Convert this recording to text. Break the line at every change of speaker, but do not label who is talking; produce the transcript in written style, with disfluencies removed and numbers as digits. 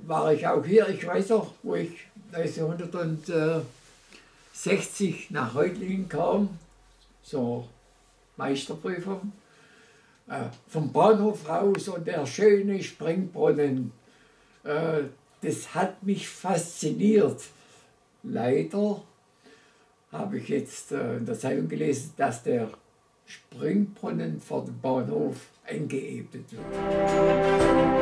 war ich auch hier. Ich weiß auch, wo ich 1960 nach Reutlingen kam, so Meisterprüfung, vom Bahnhof raus und der schöne Springbrunnen, das hat mich fasziniert. Leider habe ich jetzt in der Zeitung gelesen, dass der Springbrunnen vor dem Bahnhof eingeebnet wird.